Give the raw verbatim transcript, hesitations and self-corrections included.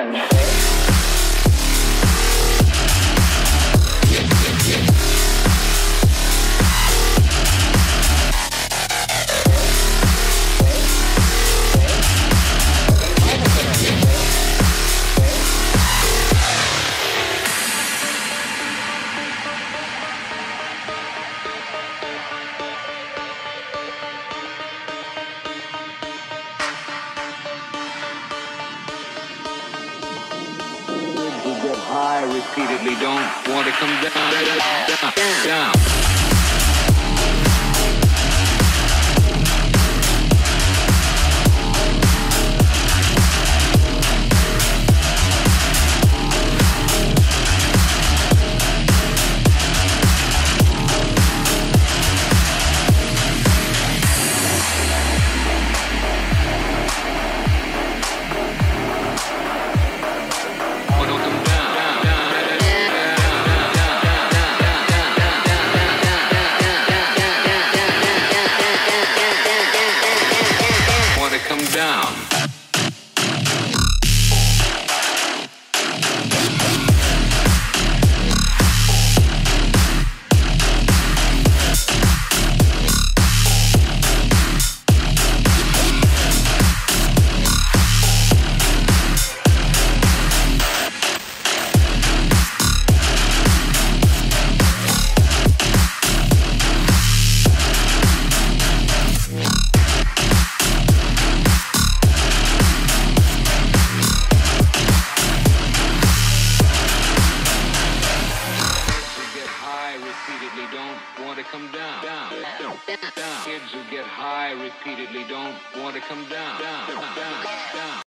High repeatedly, don't want to come down, down, down, down. Come down. Don't want to come down, down, down, down. Kids who get high repeatedly don't want to come down, down, down, down.